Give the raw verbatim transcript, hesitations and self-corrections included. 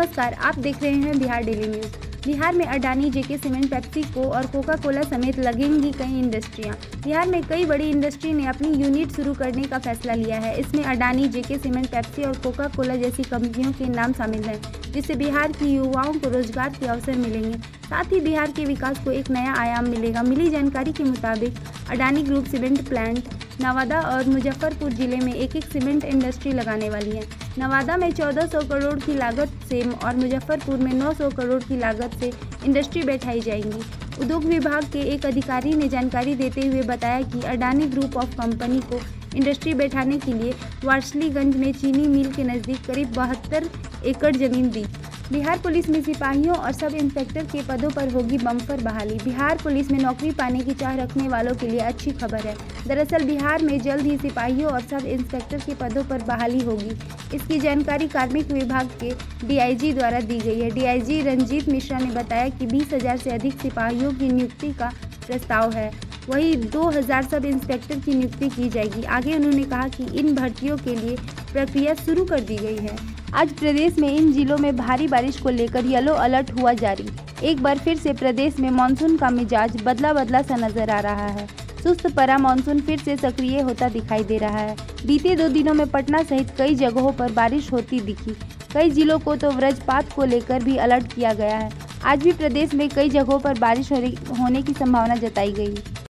नमस्कार, आप देख रहे हैं बिहार डेली न्यूज़। बिहार में अडानी, जेके सीमेंट, पेप्सिको और कोका कोला समेत लगेंगी कई इंडस्ट्रियां। बिहार में कई बड़ी इंडस्ट्री ने अपनी यूनिट शुरू करने का फैसला लिया है। इसमें अडानी, जेके सीमेंट, पेप्सी और कोका कोला जैसी कंपनियों के नाम शामिल हैं, जिससे बिहार की युवाओं को रोजगार के अवसर मिलेंगे। साथ ही बिहार के विकास को एक नया आयाम मिलेगा। मिली जानकारी के मुताबिक Adani group cement plant Nawada और मुजफ्फरपुर जिले में एक एक सीमेंट इंडस्ट्री लगाने वाली है। नवादा में चौदह सौ करोड़ की लागत से और मुजफ्फरपुर में नौ सौ करोड़ की लागत से इंडस्ट्री बैठाई जाएंगी। उद्योग विभाग के एक अधिकारी ने जानकारी देते हुए बताया कि अडानी ग्रुप ऑफ कंपनी को इंडस्ट्री बैठाने के लिए वारसलीगंज में चीनी मिल के नज़दीक करीब बहत्तर एकड़ जमीन दी। बिहार पुलिस में सिपाहियों और सब इंस्पेक्टर के पदों पर होगी बम्पर बहाली। बिहार पुलिस में नौकरी पाने की चाह रखने वालों के लिए अच्छी खबर है। दरअसल बिहार में जल्द ही सिपाहियों और सब इंस्पेक्टर के पदों पर बहाली होगी। इसकी जानकारी कार्मिक विभाग के डीआईजी द्वारा दी गई है। डीआईजी रंजीत मिश्रा ने बताया कि बीस हजार से अधिक सिपाहियों की नियुक्ति का प्रस्ताव है, वहीं दो हज़ार सब इंस्पेक्टर की नियुक्ति की जाएगी। आगे उन्होंने कहा कि इन भर्तियों के लिए प्रक्रिया शुरू कर दी गई है। आज प्रदेश में इन जिलों में भारी बारिश को लेकर येलो अलर्ट हुआ जारी। एक बार फिर से प्रदेश में मानसून का मिजाज बदला बदला सा नजर आ रहा है। सुस्त पड़ा मानसून फिर से सक्रिय होता दिखाई दे रहा है। बीते दो दिनों में पटना सहित कई जगहों पर बारिश होती दिखी। कई जिलों को तो वज्रपात को लेकर भी अलर्ट किया गया है। आज भी प्रदेश में कई जगहों पर बारिश होने की संभावना जताई गई।